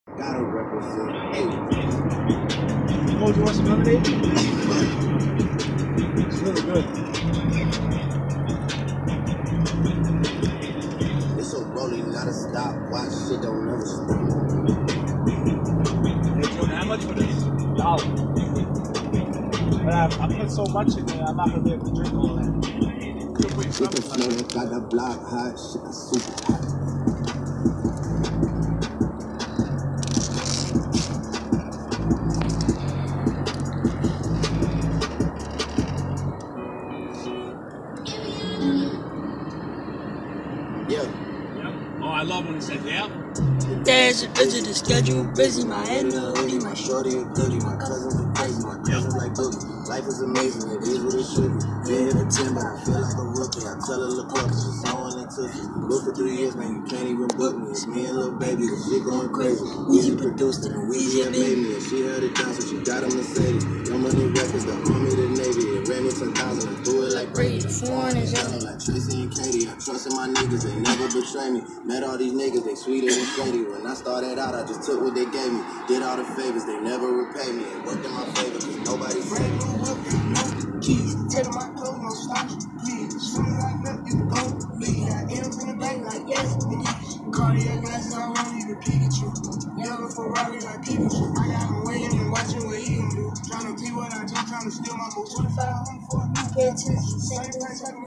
Gotta represent. Hey. Oh, do you want some lemonade? It's really good. It's a rolling, not a stop. Watch shit don't never stop. Hey, Jordan, how much for this? $1. But I put so much in there, I'm not gonna be able to drink all that. Got the block hot, shit is super hot. Yeah. Oh, I love when he said, yeah. There's a busy, the schedule busy, my head no hoodie, My shorty a goodie, my cousins are crazy, my cousins like boogie. Life is amazing, it is what it should be. Been here for 10, but I feel like a rookie. I tell her, look up, it's on and took it. Look for 3 years, man, you can't even book me. It's me and Lil Baby, the shit going crazy. Easy produced and Louisiana made me, and she held it down, so she got a Mercedes. Young Money Records, the Army, the Navy. It ran me 10,000 and threw it like Brady. Foreign is Sounding like Tracy and Katie. I trust in my niggas, they never betray me. Met all these niggas, they sweeter than shady. When I started out, I just took what they gave me. Did all the favors, they never repay me. It worked in my favor, cause nobody saved me. keys, tell my clothes, no stops, please. Swing like milk, you go, me. Got M's in the bank like yes, me. Cardiac glasses, I won't even Pikachu. Yellow Ferrari like Pikachu. I got him waiting and watching what he gon' do. Tryna be what I do, tryna steal my moves. 25 for a new pair of